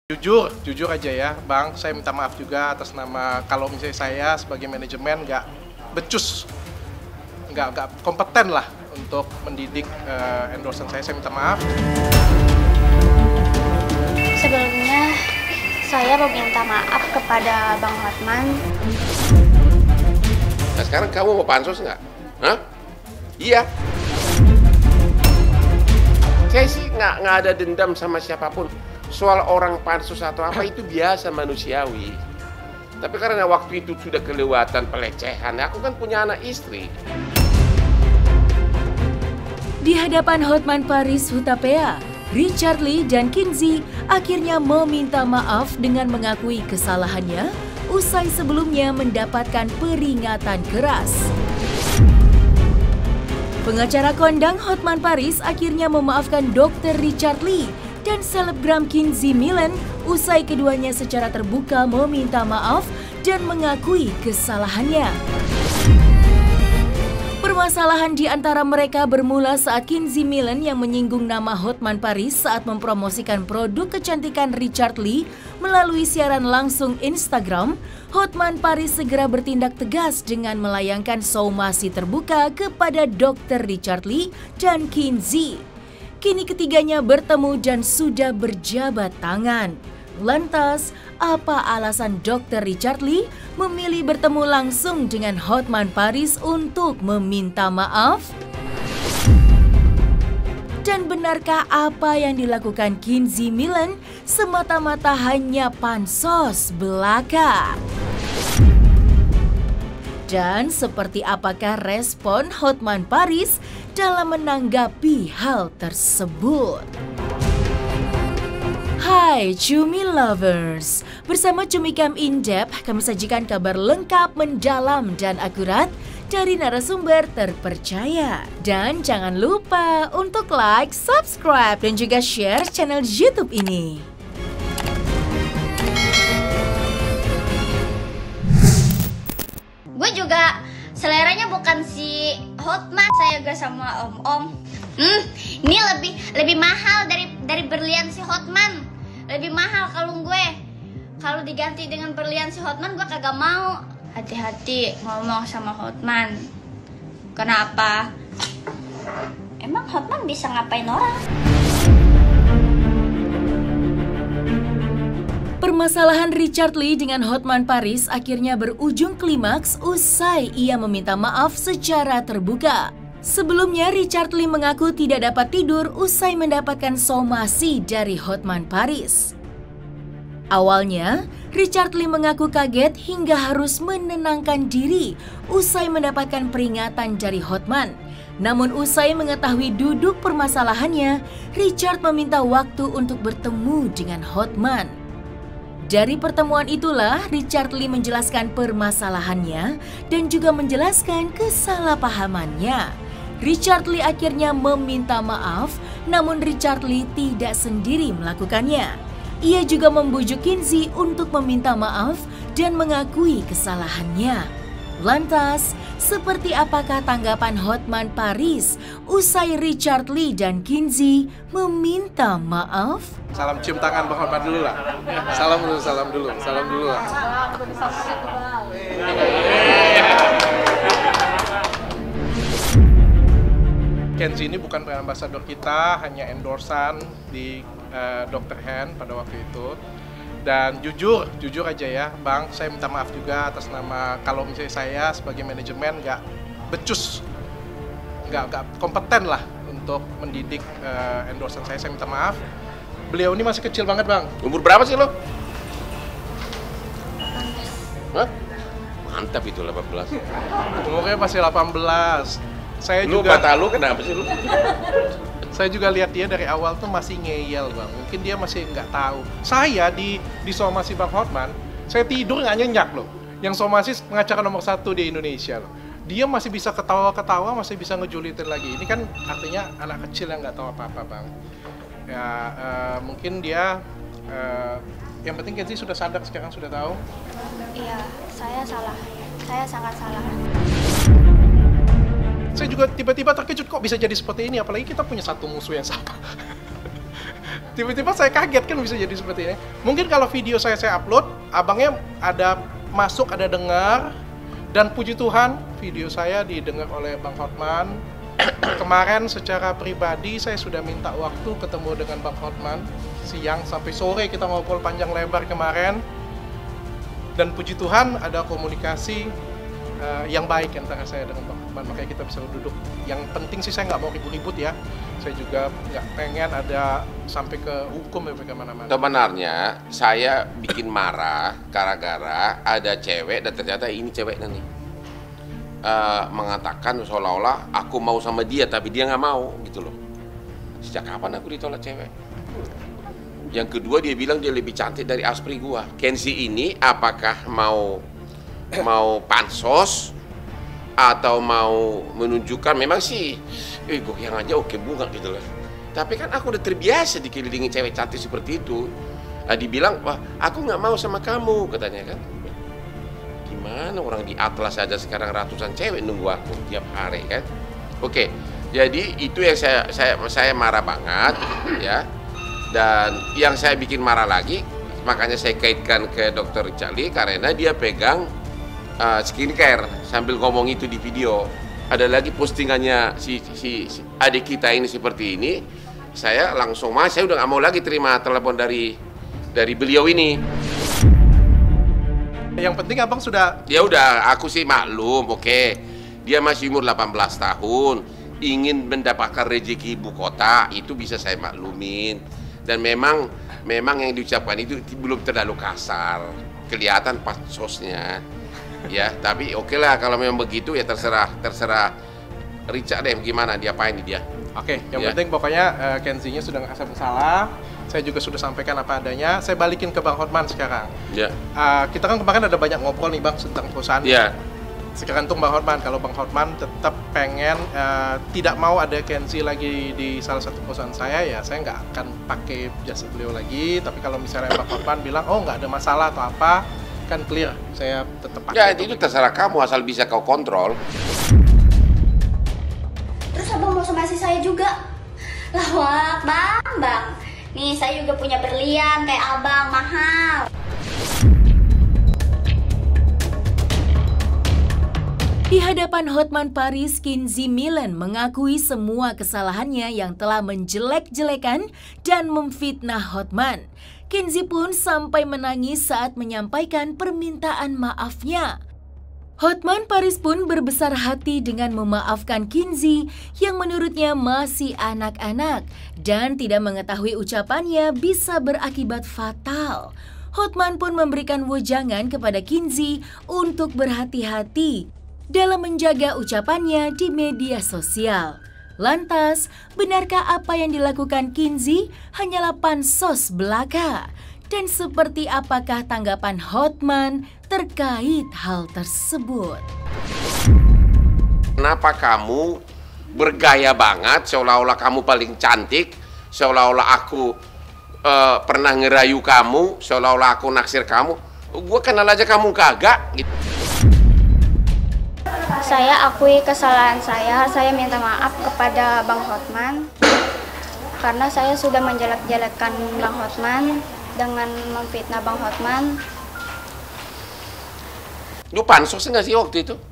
Jujur aja ya, Bang, saya minta maaf juga atas nama kalau misalnya saya sebagai manajemen nggak becus, nggak kompeten lah untuk mendidik endorsan saya minta maaf. Sebelumnya, saya mau minta maaf kepada Bang Hotman. Nah sekarang kamu mau pansus nggak? Hah? Iya. Saya sih nggak ada dendam sama siapapun. Soal orang pansus atau apa itu biasa manusiawi. Tapi karena waktu itu sudah kelewatan pelecehan, aku kan punya anak istri. Di hadapan Hotman Paris Hutapea, Richard Lee dan Kinsey akhirnya meminta maaf dengan mengakui kesalahannya usai sebelumnya mendapatkan peringatan keras. Pengacara kondang Hotman Paris akhirnya memaafkan Dr. Richard Lee dan selebgram Kinsey Millen usai keduanya secara terbuka meminta maaf dan mengakui kesalahannya. Permasalahan di antara mereka bermula saat Kinsey Millen yang menyinggung nama Hotman Paris saat mempromosikan produk kecantikan Richard Lee melalui siaran langsung Instagram. Hotman Paris segera bertindak tegas dengan melayangkan somasi terbuka kepada Dr. Richard Lee dan Kinsey. Kini ketiganya bertemu dan sudah berjabat tangan. Lantas, apa alasan Dr. Richard Lee memilih bertemu langsung dengan Hotman Paris untuk meminta maaf? Dan benarkah apa yang dilakukan Kinsey Millen semata-mata hanya pansos belaka? Dan seperti apakah respon Hotman Paris dalam menanggapi hal tersebut? Hai Cumi Lovers, bersama Cumi Cam In Depth kami sajikan kabar lengkap, mendalam, dan akurat dari narasumber terpercaya. Dan jangan lupa untuk like, subscribe, dan juga share channel YouTube ini. Gue juga seleranya bukan si Hotman, saya juga sama om-om. Ini lebih mahal dari berlian si Hotman. Lebih mahal kalung gue. Kalau diganti dengan berlian si Hotman gue kagak mau. Hati-hati ngomong sama Hotman. Kenapa? Emang Hotman bisa ngapain orang? Permasalahan Richard Lee dengan Hotman Paris akhirnya berujung klimaks usai ia meminta maaf secara terbuka. Sebelumnya, Richard Lee mengaku tidak dapat tidur usai mendapatkan somasi dari Hotman Paris. Awalnya, Richard Lee mengaku kaget hingga harus menenangkan diri usai mendapatkan peringatan dari Hotman. Namun usai mengetahui duduk permasalahannya, Richard meminta waktu untuk bertemu dengan Hotman. Dari pertemuan itulah Richard Lee menjelaskan permasalahannya dan juga menjelaskan kesalahpahamannya. Richard Lee akhirnya meminta maaf, namun Richard Lee tidak sendiri melakukannya. Ia juga membujuk Kinsey untuk meminta maaf dan mengakui kesalahannya. Lantas, seperti apakah tanggapan Hotman Paris usai Richard Lee dan Kinsey meminta maaf? Salam cium tangan Bang Hotman dulu lah. Salam dulu lah. Kinsey ini bukan brand ambassador kita, hanya endorsan di Dr. Hand pada waktu itu. Dan jujur aja ya, Bang, saya minta maaf juga atas nama kalau misalnya saya sebagai manajemen nggak becus, nggak kompeten lah untuk mendidik endorsan saya minta maaf. Beliau ini masih kecil banget, Bang. Umur berapa sih lo? Hah? Mantap itu 18. Umurnya masih 18. Saya Lu juga. mata lu kenapa sih lu? Saya juga lihat dia dari awal tuh masih ngeyel, Bang. Mungkin dia masih nggak tahu. Saya di somasi Bang Hotman, saya tidur nggak nyenyak loh. Yang somasi pengacara nomor 1 di Indonesia loh. Dia masih bisa ketawa-ketawa, masih bisa ngejulitin lagi. Ini kan artinya anak kecil yang nggak tahu apa-apa, Bang. Ya mungkin dia, yang penting Kinsey sudah sadar sekarang, sudah tahu. Iya, saya salah. Saya sangat salah. Saya juga tiba-tiba terkejut kok bisa jadi seperti ini, apalagi kita punya satu musuh yang sama. Tiba-tiba saya kaget kan bisa jadi seperti ini. Mungkin kalau video saya upload, abangnya ada masuk, ada dengar, dan puji Tuhan video saya didengar oleh Bang Hotman. Kemarin secara pribadi saya sudah minta waktu ketemu dengan Bang Hotman siang sampai sore, kita ngobrol panjang lebar kemarin. Dan puji Tuhan ada komunikasi yang baik antara saya dengan Bang Hotman, makanya kita bisa duduk. Yang penting sih saya nggak mau ribut-ribut ya. Saya juga nggak pengen ada sampai ke hukum ya kemana-mana. Sebenarnya saya bikin marah gara-gara ada cewek dan ternyata ini ceweknya nih mengatakan seolah-olah aku mau sama dia tapi dia nggak mau gitu loh. Sejak kapan aku ditolak cewek? Yang kedua dia bilang dia lebih cantik dari Aspri gua. Kenzi ini apakah mau pansos atau mau menunjukkan memang sih gue yang aja oke bunga gitu loh. Tapi kan aku udah terbiasa dikelilingi cewek cantik seperti itu. Dibilang, wah aku nggak mau sama kamu katanya kan. Gimana orang di Atlas aja sekarang ratusan cewek nunggu aku tiap hari kan. Oke, jadi itu yang saya marah banget ya. Dan yang saya bikin marah lagi, makanya saya kaitkan ke Dr. Richarli karena dia pegang skincare sambil ngomong itu di video. Ada lagi postingannya si adik kita ini seperti ini. Saya langsung saya udah nggak mau lagi terima telepon dari beliau ini. Yang penting abang sudah... Ya udah, aku sih maklum, oke. Dia masih umur 18 tahun, ingin mendapatkan rezeki ibu kota, itu bisa saya maklumin. Dan memang yang diucapkan itu belum terlalu kasar, kelihatan pansosnya. Ya, tapi oke lah kalau memang begitu ya terserah Richard deh gimana diapain dia. Oke, yang penting pokoknya Kenzi-nya sudah nggak bersalah. Saya juga sudah sampaikan apa adanya. Saya balikin ke Bang Hotman sekarang. Ya. Kita kan kemarin ada banyak ngobrol nih Bang tentang perusahaan. Ya. Sekarang untuk Bang Hotman, kalau Bang Hotman tetap pengen tidak mau ada Kenzi lagi di salah satu perusahaan saya, ya saya nggak akan pakai jasa beliau lagi. Tapi kalau misalnya Bang Hotman bilang, oh nggak ada masalah atau apa, kan clear, saya tetap pakai. Ya itu terserah kamu asal bisa kau kontrol. Terus abang mau somasi saya juga? Lawak bang. Nih saya juga punya berlian kayak abang, mahal. Di hadapan Hotman Paris, Kenzi Millen mengakui semua kesalahannya yang telah menjelek-jelekan dan memfitnah Hotman. Kenzi pun sampai menangis saat menyampaikan permintaan maafnya. Hotman Paris pun berbesar hati dengan memaafkan Kenzi yang menurutnya masih anak-anak dan tidak mengetahui ucapannya bisa berakibat fatal. Hotman pun memberikan wejangan kepada Kenzi untuk berhati-hati dalam menjaga ucapannya di media sosial. Lantas, benarkah apa yang dilakukan Kenzi hanyalah pansos belaka? Dan seperti apakah tanggapan Hotman terkait hal tersebut? Kenapa kamu bergaya banget seolah-olah kamu paling cantik, seolah-olah aku pernah ngerayu kamu, seolah-olah aku naksir kamu? Gue kenal aja kamu kagak gitu. Saya akui kesalahan saya minta maaf kepada Bang Hotman karena saya sudah menjelek-jelekkan Bang Hotman dengan memfitnah Bang Hotman. Lu pansos nggak sih waktu itu?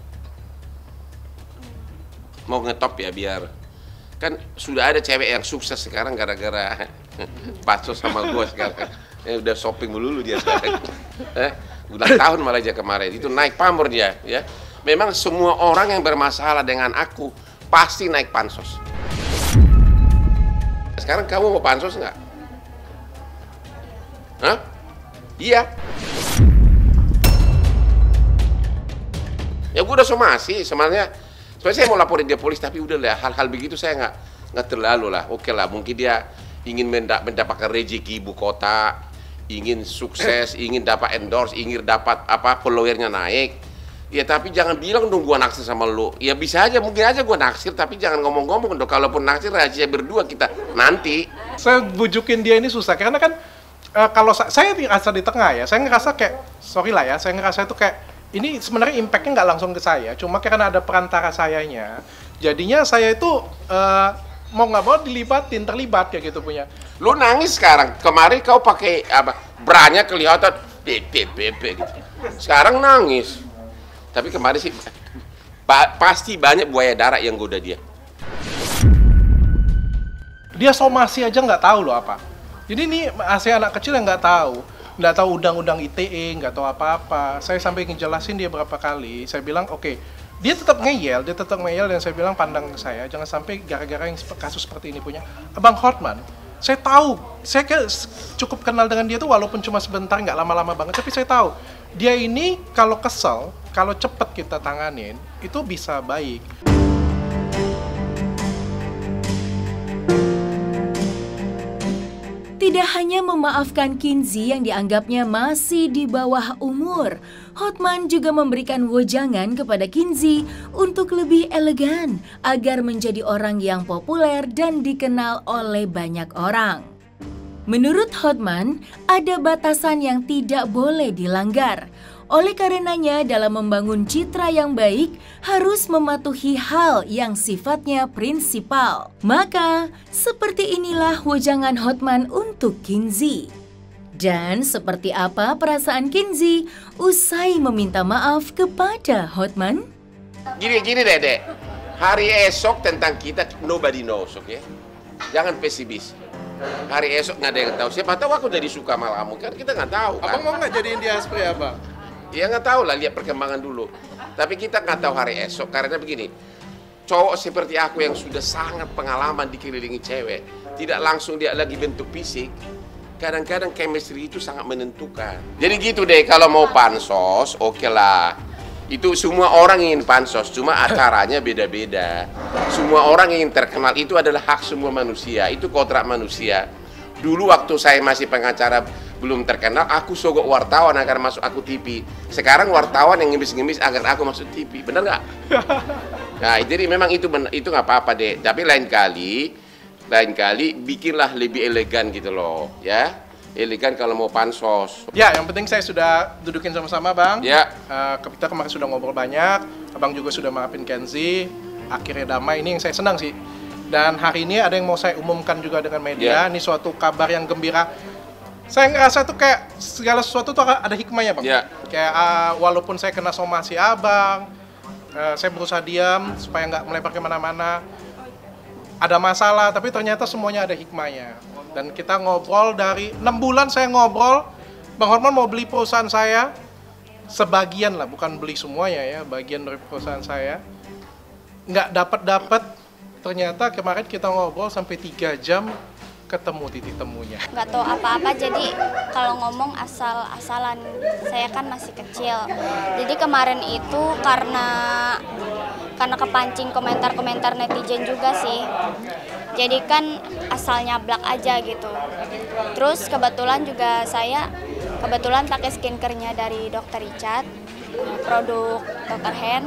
Mau ngetop ya biar kan sudah ada cewek yang sukses sekarang gara-gara pansos sama gue sekarang. Udah shopping melulu dia sekarang. Ulang tahun malah aja kemarin itu naik pamor dia ya. Memang semua orang yang bermasalah dengan aku pasti naik pansos. Sekarang kamu mau pansos nggak? Hah? Iya. Ya gue udah somasi sebenarnya saya mau laporin dia polisi tapi udah lah hal-hal begitu saya nggak terlalu lah. Oke lah mungkin dia ingin mendapatkan rezeki ibu kota, ingin sukses, ingin dapat endorse, ingin dapat followernya naik. Ya tapi jangan bilang dong gua naksir sama lu. Ya bisa aja, mungkin aja gua naksir, tapi jangan ngomong-ngomong dong. Kalaupun naksir rahasia berdua kita nanti. Saya bujukin dia ini susah karena kan kalau saya ngerasa di tengah ya, saya ngerasa kayak sorry lah ya, saya ngerasa itu kayak ini sebenarnya impactnya nggak langsung ke saya, cuma karena ada perantara sayanya. Jadinya saya itu mau nggak mau dilibatin, terlibat kayak gitu punya. Lu nangis sekarang. Kemarin kau pakai apa? Branya kelihatan gitu. Sekarang nangis. Tapi kemarin sih pasti banyak buaya darat yang goda dia. Dia somasi aja nggak tahu loh apa. Jadi ini masih anak kecil yang nggak tahu undang-undang ITE, nggak tahu apa-apa. Saya sampai ngejelasin dia berapa kali. Saya bilang oke, dia tetap ngeyel dan saya bilang pandang saya jangan sampai gara-gara yang kasus seperti ini punya Abang Hotman. Saya tahu, saya cukup kenal dengan dia tuh walaupun cuma sebentar, nggak lama-lama banget, tapi saya tahu dia ini kalau kesel, kalau cepet kita tanganin itu bisa baik. Tidak hanya memaafkan Kinzi yang dianggapnya masih di bawah umur, Hotman juga memberikan wejangan kepada Kinzi untuk lebih elegan agar menjadi orang yang populer dan dikenal oleh banyak orang. Menurut Hotman, ada batasan yang tidak boleh dilanggar. Oleh karenanya, dalam membangun citra yang baik, harus mematuhi hal yang sifatnya prinsipal. Maka, seperti inilah wejangan Hotman untuk Kinzi. Dan seperti apa perasaan Kinzi usai meminta maaf kepada Hotman? Gini Dede, hari esok tentang kita nobody knows, oke? Jangan pesimis. Hari esok nggak ada yang tahu. Siapa tahu aku jadi suka sama kamu, kan kita nggak tahu. Kan? Abang mau nggak jadiin dia seperti apa? Ya nggak tahu lah, lihat perkembangan dulu. Tapi kita nggak tahu hari esok karena begini, cowok seperti aku yang sudah sangat pengalaman dikelilingi cewek, tidak langsung dia lagi bentuk fisik. Kadang-kadang chemistry itu sangat menentukan. Jadi gitu deh, kalau mau pansos, oke lah. Itu semua orang ingin pansos, cuma acaranya beda-beda. Semua orang ingin terkenal, itu adalah hak semua manusia, itu kodrat manusia. Dulu waktu saya masih pengacara belum terkenal, aku sogok wartawan agar masuk aku TV. Sekarang wartawan yang ngemis-ngemis agar aku masuk TV, benar nggak? Nah, jadi memang itu nggak apa-apa deh. Tapi lain kali bikinlah lebih elegan gitu loh, ya. Elegan kalau mau pansos. Ya, yang penting saya sudah dudukin sama-sama, Bang. Ya. Kita kemarin sudah ngobrol banyak, Abang juga sudah maafin Kenzi. Akhirnya damai, ini yang saya senang sih. Dan hari ini ada yang mau saya umumkan juga dengan media. Ini suatu kabar yang gembira. Saya ngerasa tuh kayak segala sesuatu tuh ada hikmahnya, Bang. Ya. Kayak walaupun saya kena somasi Abang, saya berusaha diam supaya nggak melebar kemana-mana. Ada masalah, tapi ternyata semuanya ada hikmahnya. Dan kita ngobrol dari 6 bulan saya ngobrol, Bang Hotman mau beli perusahaan saya, sebagian lah, bukan beli semuanya ya, bagian dari perusahaan saya. Nggak dapat, ternyata kemarin kita ngobrol sampai 3 jam, ketemu titik temunya. Nggak tahu apa-apa, jadi kalau ngomong asal-asalan, saya kan masih kecil. Jadi kemarin itu karena kepancing komentar-komentar netizen juga sih. Jadi kan asal nyablak aja gitu. Terus kebetulan juga saya pakai skincare-nya dari Dr. Richard, produk Dr. Hen.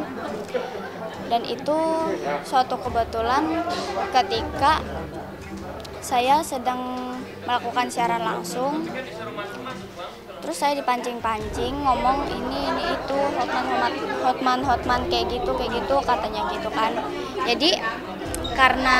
Dan itu suatu kebetulan ketika saya sedang melakukan siaran langsung, terus saya dipancing-pancing ngomong ini itu Hotman kayak gitu katanya gitu kan. Jadi karena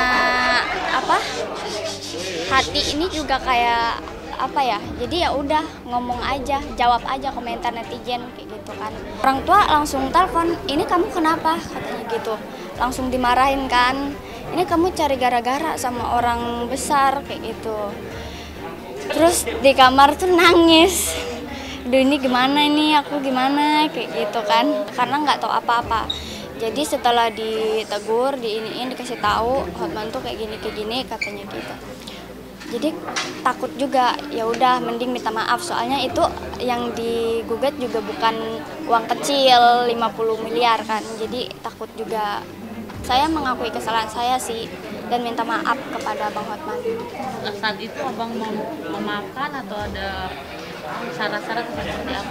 hati ini juga kayak jadi ya udah ngomong aja, jawab aja komentar netizen kayak gitu kan. Orang tua langsung telepon, ini kamu kenapa katanya gitu, langsung dimarahin kan, ini kamu cari gara-gara sama orang besar kayak gitu. Terus di kamar tuh nangis, aduh ini gimana ini, aku gimana kayak gitu kan, karena nggak tahu apa-apa. Jadi setelah ditegur, dikasih tahu Hotman tuh kayak gini katanya gitu. Jadi takut juga, ya udah mending minta maaf, soalnya itu yang digugat juga bukan uang kecil 50 miliar kan. Jadi takut juga. Saya mengakui kesalahan saya sih dan minta maaf kepada Bang Hotman. Saat itu Abang mau memaafkan atau ada syarat-syarat seperti apa?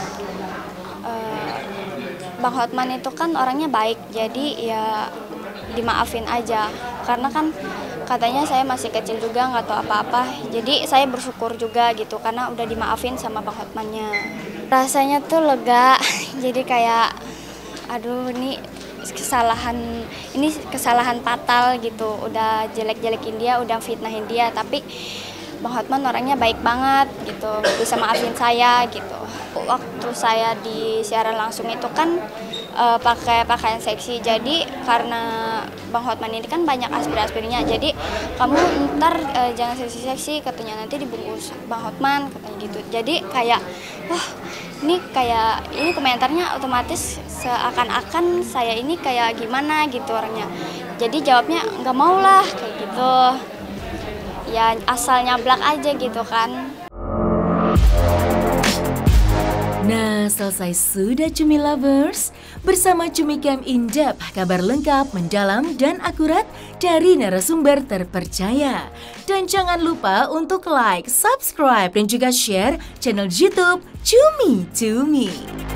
Bang Hotman itu kan orangnya baik, jadi ya dimaafin aja. Karena kan katanya saya masih kecil juga, nggak tahu apa-apa. Jadi saya bersyukur juga gitu, karena udah dimaafin sama Bang Hotmannya. Rasanya tuh lega, jadi kayak aduh ini kesalahan fatal gitu, udah jelek-jelekin dia, udah fitnahin dia, tapi Bang Hotman orangnya baik banget gitu, bisa maafin saya gitu. Waktu saya di siaran langsung itu kan pakai pakaian seksi, jadi karena Bang Hotman ini kan banyak aspir-aspirnya, jadi kamu ntar jangan seksi-seksi katanya, nanti dibungkus Bang Hotman katanya gitu. Jadi kayak wah, ini komentarnya otomatis seakan-akan saya ini kayak gimana gitu orangnya. Jadi jawabnya nggak mau lah kayak gitu. Ya asal nyablak aja gitu kan. Nah, selesai sudah Cumi Lovers. Bersama Cumi Camp In-Depth, kabar lengkap, mendalam, dan akurat dari narasumber terpercaya. Dan jangan lupa untuk like, subscribe, dan juga share channel YouTube Cumi Cumi.